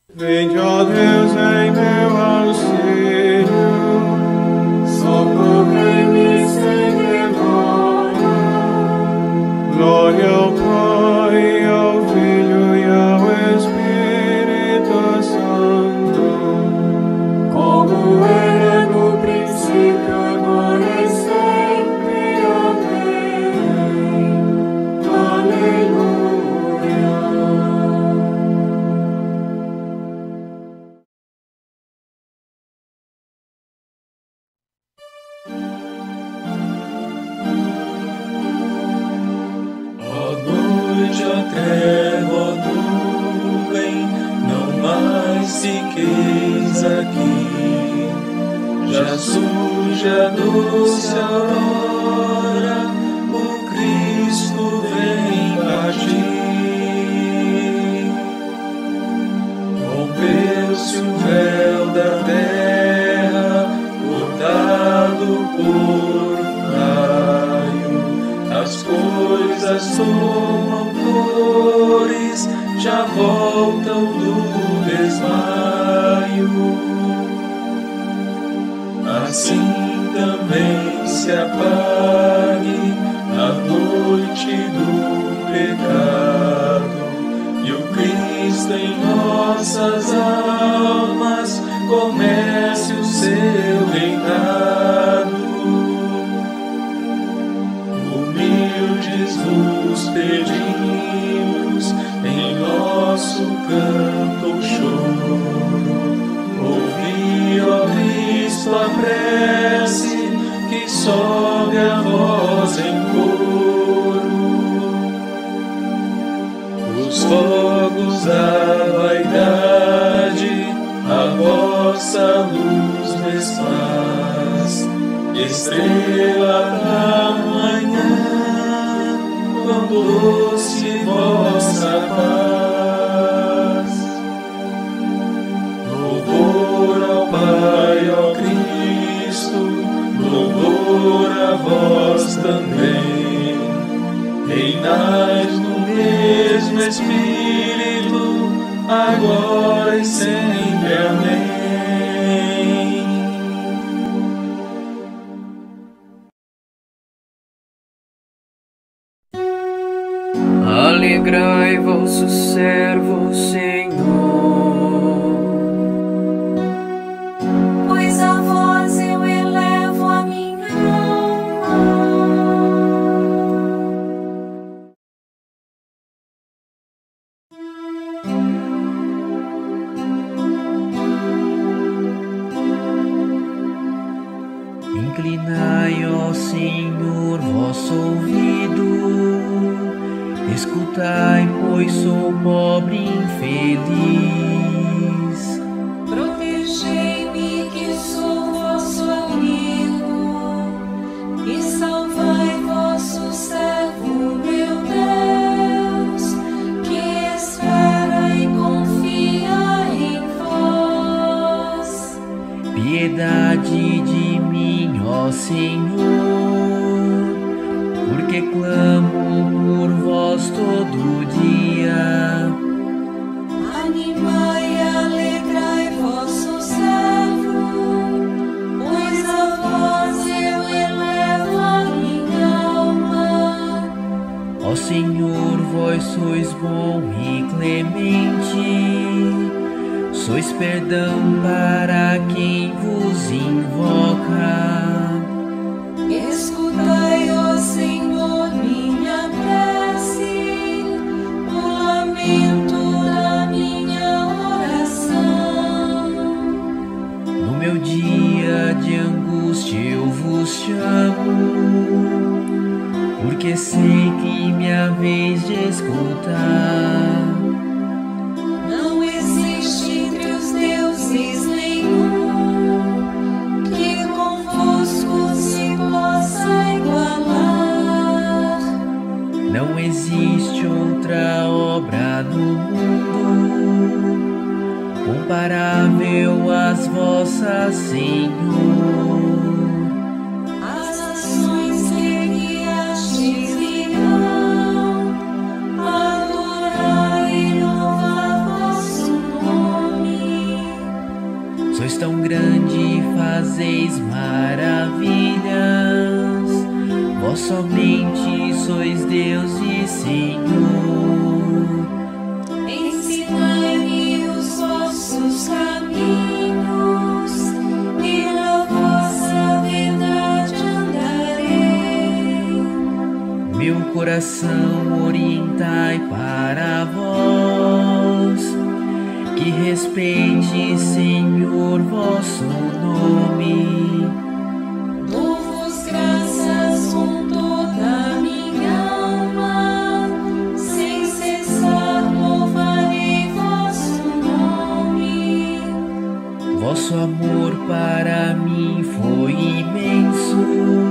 Vinde, ó Deus, em meu auxílio, socorrei-me sem demora. Glória ao Pai, ao Filho e ao Espírito Santo, como era no princípio, agora e sempre. Amém. Aleluia. A treva, ó nuvem, não mais fiqueis aqui. Já surge a doce aurora, o Cristo vem partir. Rompeu-se o véu da terra, cortado por um raio. As coisas tomam cores, já voltam do desmaio. Assim também se apague a noite do pecado, e o Cristo em nossas almas comece o seu reinado. Humildes vos pedimos, em nosso canto ou choro, ouvi, ó Cristo, a prece que sobe a voz em coro. Os fogos da vaidade a vossa luz desfaz, estrela da manhã, quando doce vossa paz. Louvor ao Pai, ó Cristo, louvor a vós também. Reinais no mesmo Espírito, agora e sempre. Amém. Alegrai vosso servo, Senhor, pois a vós eu elevo a minha alma. inclinai, ó Senhor, vosso ouvido. Escutai, pois sou pobre e infeliz. Protegei-me, que sou vosso amigo, e salvai vosso servo, meu Deus, que espera e confia em vós. Piedade de mim, ó Senhor, porque clamo por vós todo dia. Animai e alegrai vosso servo, pois a vós eu elevo a minha alma. Ó Senhor, vós sois bom e clemente, sois perdão para quem vos invoca. Escutai, ó Senhor, minha prece, o lamento da minha oração. No meu dia de angústia eu vos chamo, porque sei que minha vez de escutar. Não existe entre os deuses nenhum que convosco se possa igualar. Não existe outra obra no mundo comparável às vossas, Senhor. As ações que guiastes virão, adorar e louvar vosso nome. fazeis maravilhas, vós somente sois Deus e Senhor. Ensinai-me os vossos caminhos, e na vossa verdade andarei. Meu coração orientai para vós, que respeite, Senhor, vosso nome. Dou-vos graças com toda a minha alma, sem cessar louvarei vosso nome. Vosso amor para mim foi imenso,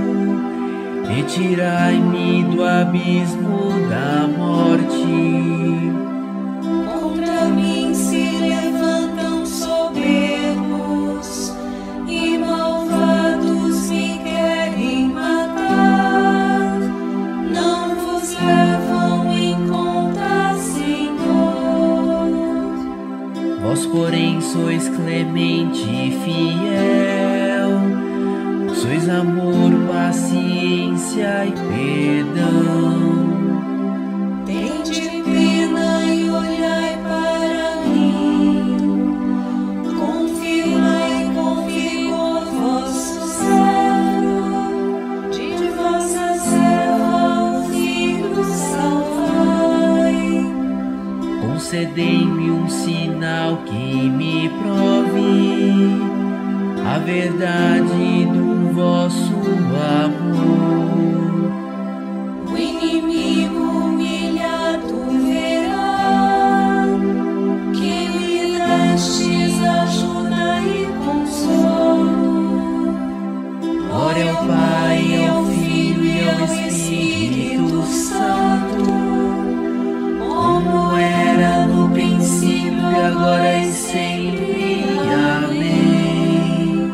retirai-me do abismo da morte. Contra mim se levantam soberbos, e malvados me querem matar. Não vos levam em conta, Senhor. Vós, porém, sois clemente e fiel, sois amor, paciência e perdão. Tende pena e olhai para mim, confirmai com vigor vosso servo, de vossa serva o Filho salvai. Concedei-me um sinal que me prove a verdade do vosso amor. O inimigo humilhado verá que lhe destes ajuda e consolo. Glória ao Pai, ao Filho e ao Espírito Santo, como era no princípio, e agora e sempre. Amém.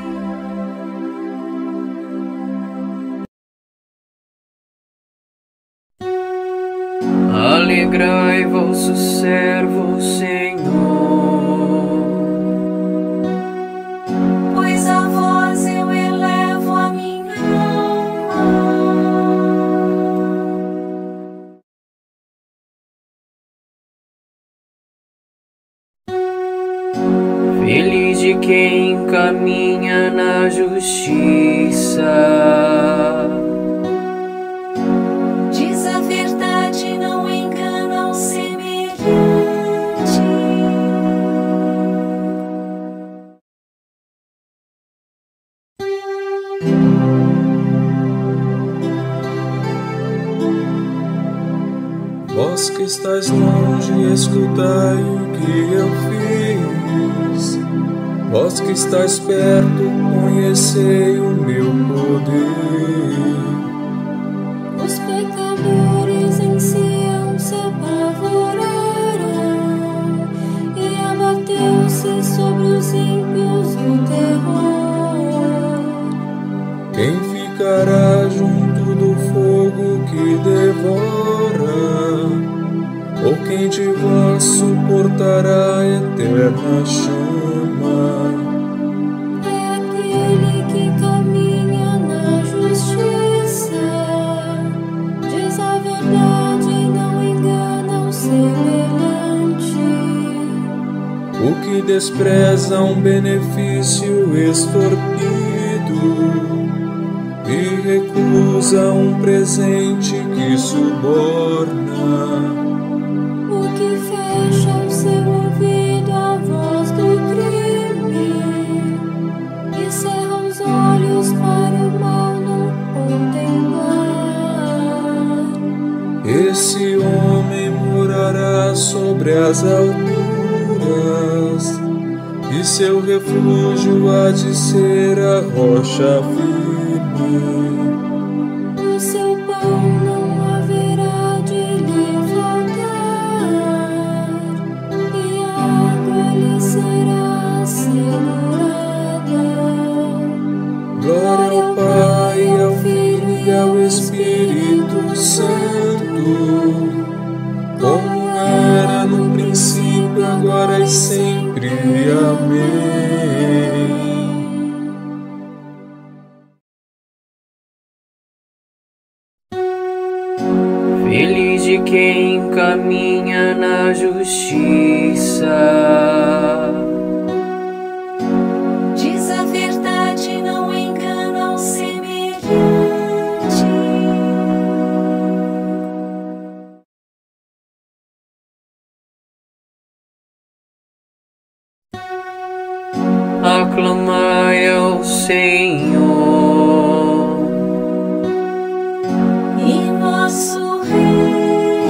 Alegrai vosso servo, Senhor, Pois a vós eu elevo a minha alma. feliz de quem caminha na justiça. Diz a verdade, não engana o semelhante. Vós que estáis longe, escutai o que eu fiz. Vós que estáis perto, conhecei o meu poder. Os pecadores em Sião se apavoraram, e abateu-se sobre os ímpios o terror. Quem ficará junto do fogo que devora? Ou quem de vós suportará a eterna chama? É aquele que caminha na justiça, diz a verdade e não engana o semelhante. O que despreza um benefício extorquido e recusa um presente que suborna. O que fecha o seu ouvido à voz do crime e cerra os olhos para o mal não contemplar. Esse homem morará sobre as alturas, e seu refúgio há de ser a rocha firme. O seu pão não haverá de lhe faltar, e a água lhe será assegurada. Glória ao Pai, ao Filho e ao Espírito Santo, como era no princípio, agora e sempre. Amém. quem caminha na justiça. Diz a verdade, não engana o semelhante. Aclamai ao Senhor, E nosso Rei.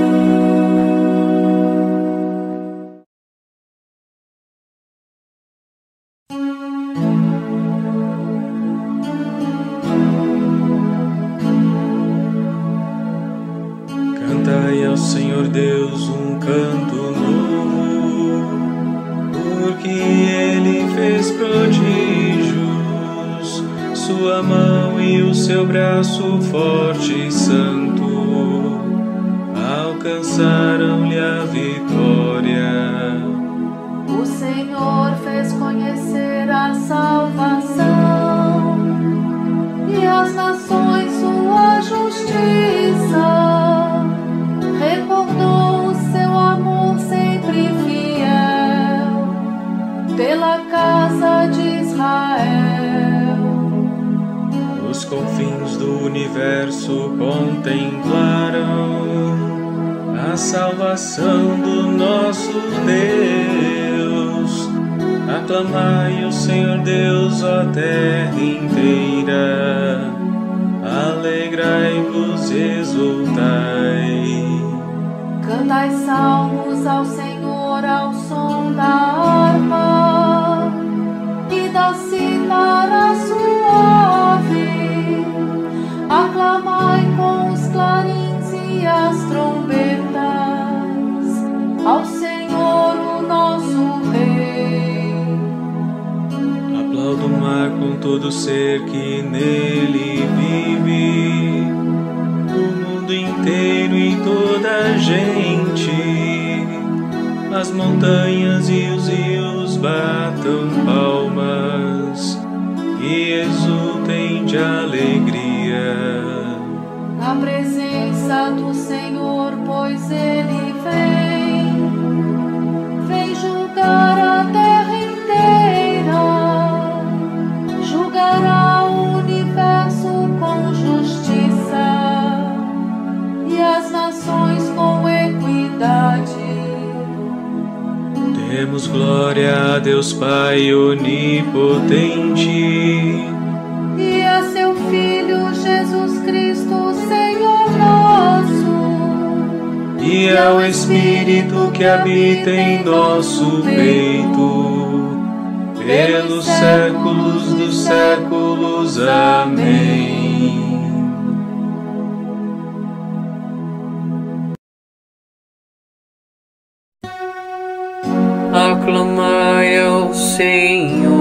Cantai ao Senhor Deus um canto novo, porque Ele fez prodígios, sua mão e o seu braço forte e santo alcançaram-lhe a vitória. O Senhor fez conhecer a salvação e as nações sua justiça. Recordou o seu amor sempre fiel pela casa de Israel. Os confins do universo contemplaram a salvação do nosso Deus. Aclamai o Senhor Deus, ó terra inteira, alegrai-vos e exultai. Cantai salmos ao Senhor ao som da harpa e da cítara suave. Aclamai com os clarins e as trombetas ao Senhor, o nosso Rei. Aplauda o mar com todo ser que nele vive, o mundo inteiro e toda a gente. As montanhas e os rios batam palmas e exultem de alegria. Na presença do Senhor, pois Ele vem julgar a terra inteira, julgará o universo com justiça e as nações com equidade. Demos glória a Deus Pai onipotente E a seu Filho Jesus Cristo, Senhor nosso, e ao Espírito que habita em nosso peito, pelos séculos dos séculos. Amém. aclamai ao Senhor,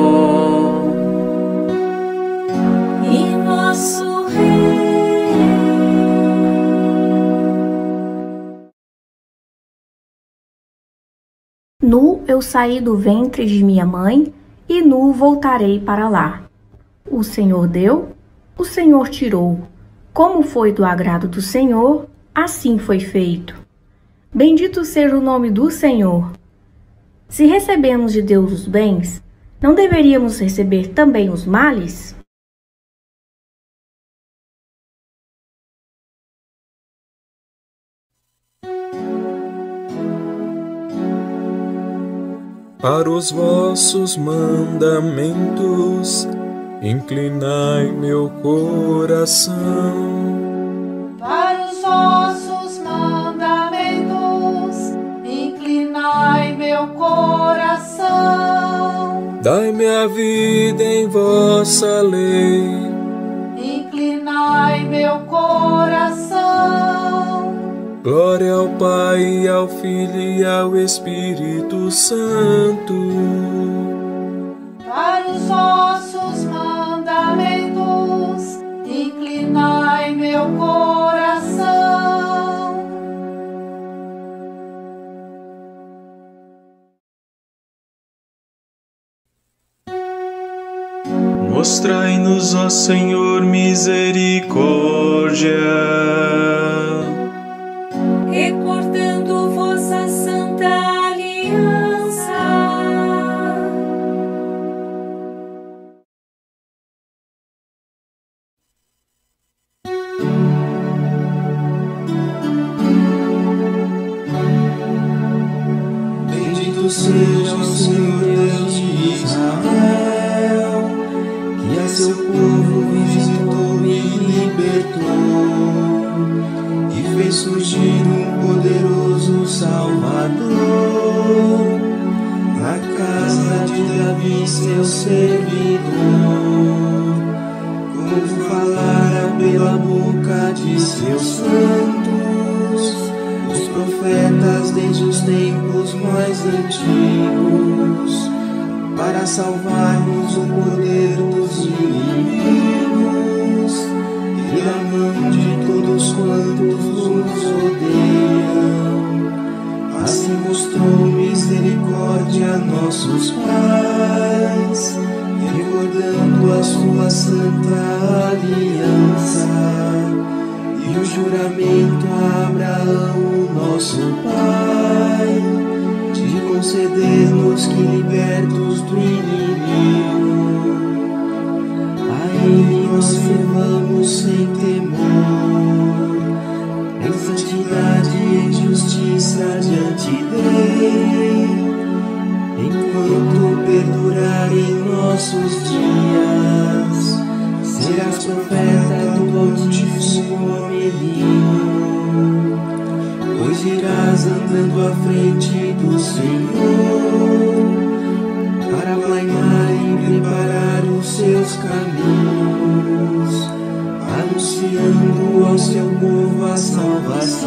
E nosso Rei. Nu eu saí do ventre de minha mãe, e nu voltarei para lá. O Senhor deu, o Senhor tirou. Como foi do agrado do Senhor, assim foi feito. Bendito seja o nome do Senhor. Se recebemos de Deus os bens, não deveríamos receber também os males? Para os vossos mandamentos, inclinai meu coração. Para os vossos mandamentos, inclinai meu coração. Dai-me a vida em vossa lei. Inclinai meu coração. Glória ao Pai, ao Filho e ao Espírito Santo. Para os vossos mandamentos, inclinai meu coração. Mostrai-nos, ó Senhor, misericórdia Bendito seja o Senhor Deus de Israel, que a seu povo visitou e libertou, e fez surgir um poderoso Salvador na casa de Davi, seu servidor, como falara pela boca de seus santos, os profetas desde os tempos mais antigos, para salvar-nos do poder dos inimigos e da mão de todos quantos nos odeiam. Assim mostrou misericórdia a nossos pais, recordando a sua santa aliança e o juramento a Abraão, nosso pai, de conceder-nos que, libertos do inimigo, a Ele nós servamos sem temor, em santidade e em justiça diante dele, enquanto perdurarem nossos dias. Serás profeta do Altíssimo menino, pois irás andando à frente do Senhor, para aplanar e preparar os seus caminhos, anunciando ao seu povo a salvação,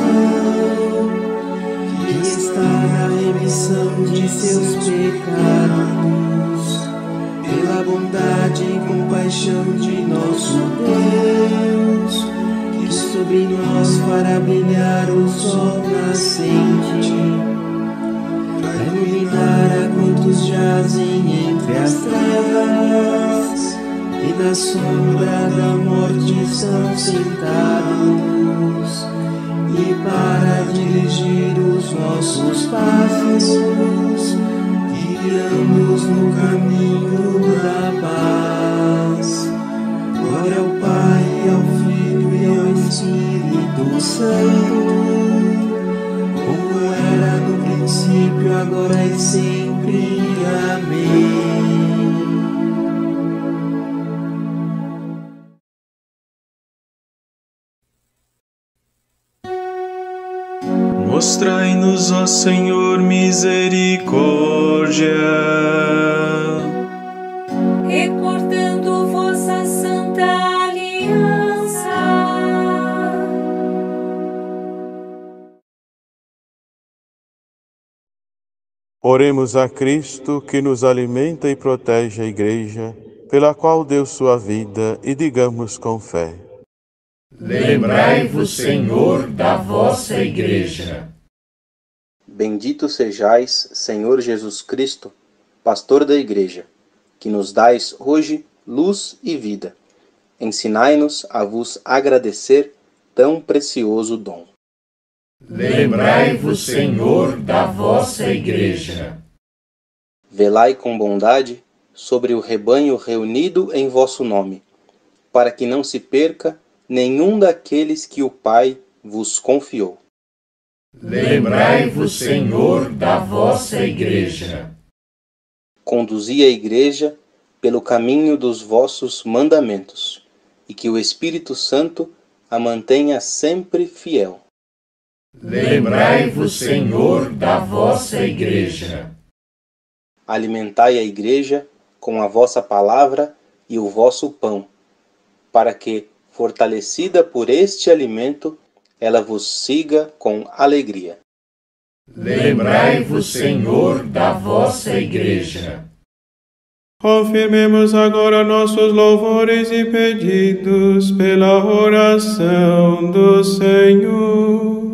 que está na remissão de seus pecados, pela bondade e compaixão de nosso Deus, que sobre nós fará brilhar o sol nascente, para iluminar a quantos jazem entre as trevas e na sombra da morte estão sentados, e para dirigir os nossos passos, guiando-nos no caminho da paz. Glória ao Pai, ao Filho e ao Espírito Santo, como era no princípio, agora e sempre. Amém. Mostrai-nos, ó Senhor, misericórdia, recordando vossa santa aliança. Oremos a Cristo, que nos alimenta e protege a Igreja, pela qual deu sua vida, e digamos com fé: lembrai-vos, Senhor, da vossa Igreja. Bendito sejais, Senhor Jesus Cristo, pastor da Igreja, que nos dais hoje luz e vida. Ensinai-nos a vos agradecer tão precioso dom. Lembrai-vos, Senhor, da vossa Igreja. Velai com bondade sobre o rebanho reunido em vosso nome, para que não se perca nenhum daqueles que o Pai vos confiou. Lembrai-vos, Senhor, da vossa Igreja. Conduzi a Igreja pelo caminho dos vossos mandamentos, e que o Espírito Santo a mantenha sempre fiel. Lembrai-vos, Senhor, da vossa Igreja. Alimentai a Igreja com a vossa palavra e o vosso pão, para que, fortalecida por este alimento, ela vos siga com alegria. Lembrai-vos, Senhor, da vossa Igreja. Confirmemos agora nossos louvores e pedidos pela oração do Senhor.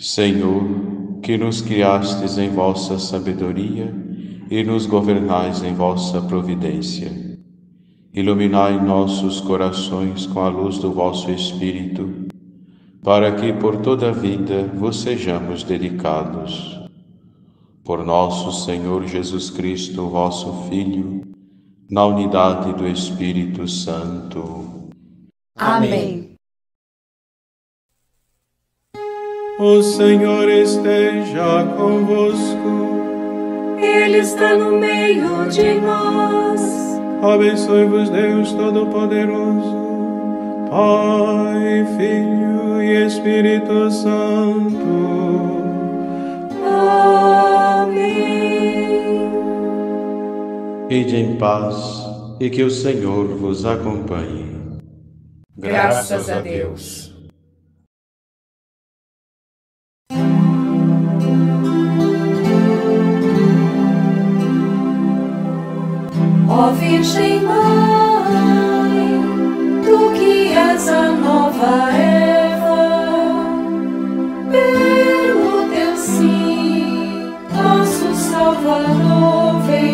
Senhor, que nos criastes em vossa sabedoria e nos governais em vossa providência, iluminai nossos corações com a luz do vosso Espírito, para que por toda a vida vos sejamos dedicados. Por nosso Senhor Jesus Cristo, vosso Filho, na unidade do Espírito Santo. Amém. O Senhor esteja convosco. Ele está no meio de nós. Abençoe-vos Deus Todo-Poderoso, Pai, Filho e Espírito Santo. Amém. Ide em paz e que o Senhor vos acompanhe. Graças a Deus. Ó Virgem Mãe, tu que és a nova Eva, pelo teu sim, nosso Salvador veio.